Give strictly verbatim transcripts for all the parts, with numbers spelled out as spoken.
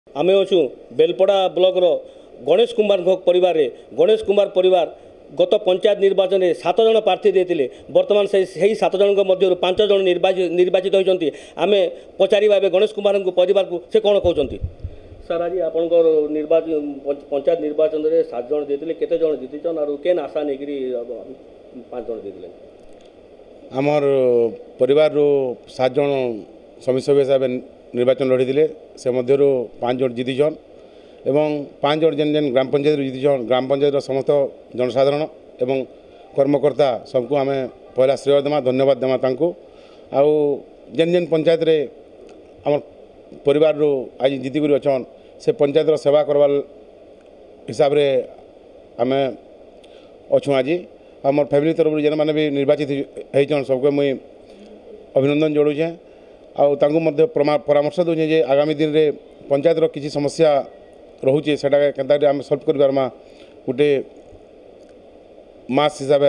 आम अच्छु बेलपड़ा ब्लॉक गणेश कुमार परिवार गणेश कुमार परिवार गत पंचायत निर्वाचन में सात जन प्रार्थी देते बर्तमान से सात जन मध्य पांच जन निर्वाचित निर्वाचित होती आम पचार गणेश कुमार परिवार को से कौन कहते सर आज आप निर्वाचन पंचायत निर्वाचन में सात जन देते केते जन जीतिछन और केन आशा नहीं पांच जन देते आमर परिवार सात जन समिति सभ्य हिसाब निर्वाचन लड़ी से मध्य पांच जन जीतिछन एवं पांच जन जेन जेन ग्राम पंचायत जीतिछन ग्राम पंचायत समस्त जनसाधारण एवं कर्मकर्ता सबको आम पहला श्रेय देमा धन्यवाद देमा तांको आउ जेन जेन पंचायत रे आम परिवार आज जीतिक अच्छन से पंचायत सेवा करवार हिसाब रे आम अच्छु आज आम फैमिली तरफ जेन मैंने भी निर्वाचित होइछन सबको मुई अभिनंदन जोड़ुछे आउ तांको मध्य परामर्श दूचे जे आगामी दिन रे पंचायत रो किसी समस्या रोचे सेटा केनता आम सल्व कर पारमा गोटे मास हिसाब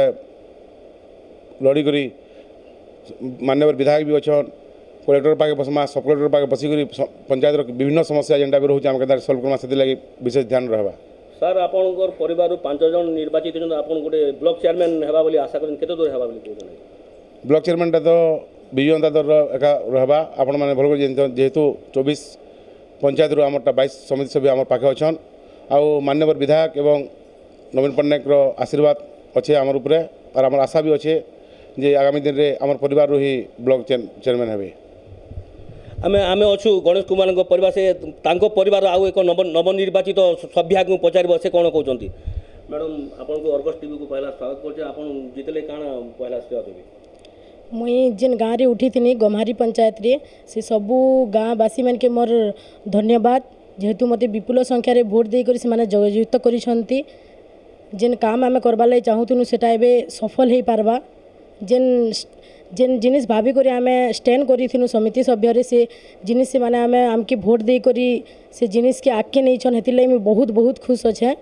लड़ी करी मान्यवर विधायक भी अच्छन कलेक्टर पाके बसमा सब कलेक्टर पाके बसिक पंचायत विभिन्न समस्या जेनटा भी रोचे आम केनता सल्व करमा से लगी विशेष ध्यान रहा सर आपनकर परिवार पांच जन निर्वाचित होछन आपन गोटे ब्लॉक चेयरमैन हेबा बोली आशा करन केते दूर हेबा बोली कहछन ब्लॉक चेयरमैन टा तो विजय जनता दल एका रहबा आपण माने भल जेहेतु चौबीस पंचायत रू आमरटा बाईस समिति सभ्य आम पाखे अच्छन आउ मान्यवर विधायक एवं नवीन पट्टनायक आशीर्वाद अच्छे आमर उपरे और आमर आशा भी अच्छे जे आगामी दिन रे आमर परिवार रू ही ब्लॉक चेयरमैन हेबे आम आम अच्छु गणेश कुमार परिवार से तांको परिवार आउ एक नव नवनिर्वाचित सभ्या को पचार से कौन कहते मैडम आपन को अर्गस टीवी को पहला स्वागत करछे आपन जितले काना पहला श्रेय देबे मुई जेन गाँव रे उठी थी गम्हारी पंचायत रे से सबू गाँववासी मान के मोर धन्यवाद जेहेतु मते विपुल संख्यार भोट देकर से जययुक्त करिसंती जेन काम आम करबार लगे चाहूँ सेटा एबे सफल हो पारबा जेन जेन जिनिस भाभी करी आम स्टैंड करूँ समिति सभ्य से जिनिस से माने आम आमके भोट दे करी से जिनिस के आगे नहीं छन हेतिर लगे बहुत बहुत खुश अच्छे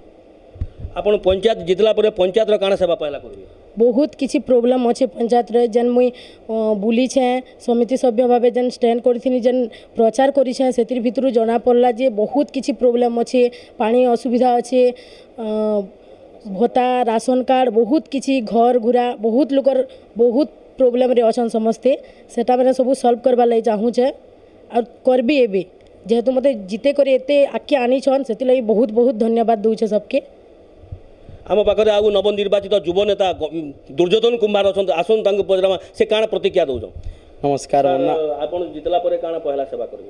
आपन पंचायत जितला पर पंचायत रो काना सेवा पहला करबे बहुत किसी प्रोब्लेम अच्छे पंचायत रे जेन मुई बुली छे समिति सभ्य भाव जेन स्टैंड करथिनी जेन प्रचार करी छे सेतिर भितरु जना पड़ला जे बहुत किसी प्रोब्लेम अच्छे पानी असुविधा अच्छे भत्ता राशन कार्ड बहुत किसी घर घुरा बहुत लोकर बहुत प्रोब्लेम रे अछन समस्ते सेटा मैंने सब सॉल्व करबा लगे चाहूचे और करबी एबे जेहेतु मते जिते करे एते आके आनी छन सेति लई बहुत बहुत धन्यवाद दूचे सबके आम पाखे आउ नवनिर्वाचित युव नेता दुर्योधन कुमार अच्छा आसन तांको पचरामा से काण प्रतिक्रिया दौन नमस्कार आपन जितला पर काण पहला सेवा करबे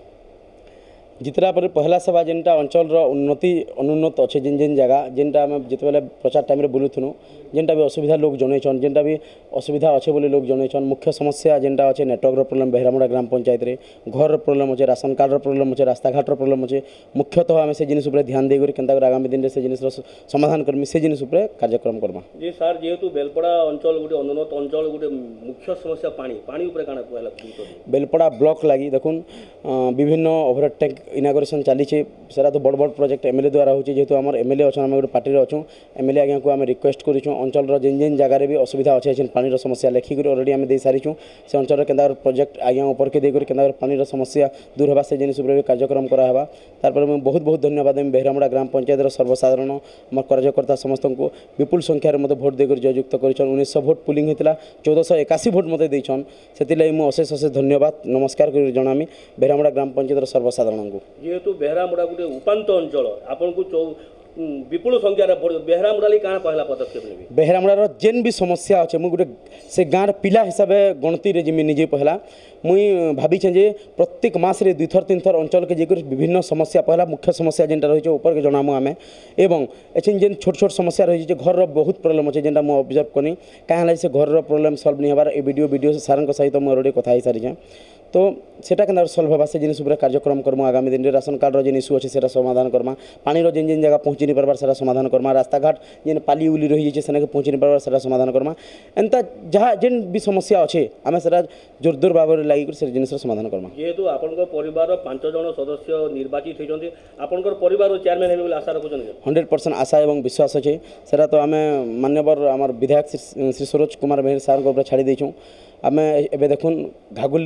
जितला पर पहला सेवा जेनटा अंचल उन्नति अनुन्नत अच्छे जेन जेन जगह जेनटा आम जिते प्रचार टाइम रे बुलुथुनु जेनटा भी असुविधा लोग जनईछन जेनटा भी असुविधा अच्छे बोली लोग जनईछन मुख्य समस्या जेनटा अच्छे नेटवर्क प्रोब्लेम बेहरामुड़ा ग्राम पंचायत रे घर प्रोब्लेम अच्छे राशन कार्ड प्रोब्लेम अच्छे रास्ता घाट प्रोब्लेम अच्छे मुख्यतः आम से जिनिस उपर ध्यान देकर केनता आगामी दिन से जिनिस समाधान करमी से जिनिस उपर कार्यक्रम करमा जी सर जेहेतु बेलपड़ा अंचल गोटे अनुन्नत अंचल गोटे मुख्य समस्या पानी पानी उपर काना पहला बेलपड़ा ब्लॉक लगी देखुन विभिन्न ओवर टैंक इनागोरेशन चली सेरा तो बड़ बड़ प्रोजेक्ट एमएलए द्वारा होची जेहेतु आम एमएलए अच्छा आम गोटे पार्टी अच्छू एमएलए आज्ञा को आम रिक्वेस्ट करूँ अंचल जेन जेन जगार भी असुविधा अच्छे जेन पानी समस्या लेखिक अलरेडी आम दे सारी से अंचल के प्रोजेक्ट आज्ञा ऊपर के देकर के पानी समस्या दूर होगा से जिनिस भी कार्यक्रम करावा तार मुझे बहुत बहुत धन्यवाद देवी बेहरामुड़ा ग्राम पंचायत सर्वसाधारण आम कार्यकर्ता समस्त को विपुल संख्यार मत भोट देकर जययुक्त कर उन्नीस भोट पुलिंग होता चौदह एकाशी भोट मत देछन से मुझे अशेष अशेष धन्यवाद नमस्कार कर जनामी बेहरामुड़ा ग्राम पंचायत सर्वसाधारण को जेहेतु बेहरामुड़ा गोटे उपात अंचल आपन को विपुल संख्यार बेहरामुड़ा ली काना पहला पदक्षेप लेबे बेहरामुड़ार जेन भी समस्या अच्छे मुझे गोटे से गाँव पिला हिसाब से गणति रे जिमी निजे पहला मुई भावी जे प्रत्येक मास रे दुई थर तीन थर अंचल के जेकर विभिन्न समस्या पहला मुख्य समस्या जेनटा रही ऊपर के जनामु आमे एवं एछिन जेन छोट छोट समस्या रही घर बहुत प्रोब्लेम अच्छे जेनटा मुझे ऑब्जर्व कनी कहीं से घर प्रोब्लेम सॉल्व नहीं होबार ए वीडियो वीडियो से सारन सहित मुझे कथा ही सारी तो सेटा के सल्व होगा से जिनिस कार्यक्रम करूँ आगामी दिन में राशन कार्ड जेन इश्यू अच्छे से समाधान करमा पानी जेन जेन जगह पहुँची नहीं पार्बार से समाधान करमा रास्ता घाट जेन पाली उली रही है से पहुँची नहीं पार्बार से समाधान करमा एंता जहाँ जेन भी समस्या अच्छे आम से जोर जोर भाव में लगे से जिनिस समाधान करमा जेहेतु आपन परिवार पांच जन सदस्य निर्वाचित होती आपन परिवार चेयरमैन हेबे आशा रखुछन हंड्रेड परसेंट आशा एवं विश्वास अच्छे से तो आम मान्यवर आम विधायक श्री सरोज कुमार मेहर सार छाड़ी देछूँ आम एबे देखुन घागुल्ली जोन रे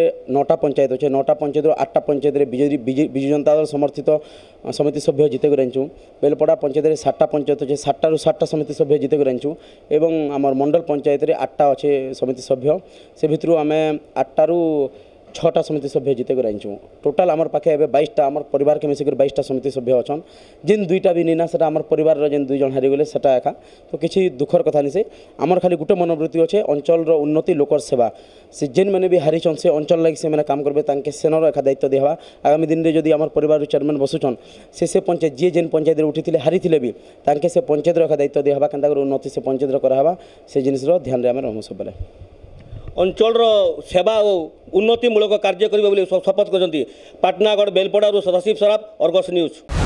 नौटा पंचायत अच्छे नौटा पंचायत आठटा पंचायत बिजेपी विजु जनता दल समर्थित समिति सभ्य जीते रहीचु बेलपड़ा पंचायत सातटा पंचायत अच्छे सातटा सातटा समिति सभ्य जीते रहीचु एवं आम मंडल पंचायत आठटा अच्छे समिति सभ्य से भितर आम आठटारू छटा समिति सभ्य जीते रहीचु टोटाल आमर पाखे एवं बाईसटा आम परिवार के मिसिक बाईसटा समिति सभ्य अच्छन जिन दुईटा भी नीना से आम परिवार जेन दुई जन हारीगले सेटा एका तो किसी दुखर कथा नहीं से आमर खाली गोटे मनोवृत्ति अच्छे अंचल उन्नति लोकर सेवा से जेन मैंने भी हारीचन से अंचल लगे से काम करेंगे सेनर एका दायित्व दिया आगामी दिन में जदि आम परिवार चेयरमैन बसुचन से से पंचायत जी जेन पंचायत उठी हारी भी तांके से पंचायत एका दायित्व दिया के उन्नति से पंचायत करावा से जिनिस ध्यान आम रहूँ सब अंचल सेवा और उन्नतिमूलक कार्य करेंगे शपथ कर पाटनागढ़ बेलपड़ारू सदाशिव सराफ अर्गस न्यूज।